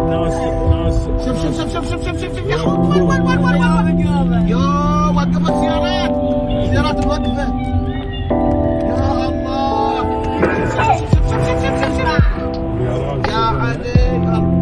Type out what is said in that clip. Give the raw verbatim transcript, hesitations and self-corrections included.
شوف شوف شوف شوف شوف شوف شوف يا اخوي وين وين وين وين وين يا وقفت السيارات السيارات موقفة يا الله شوف شوف شوف شوف شوف شوف يا علي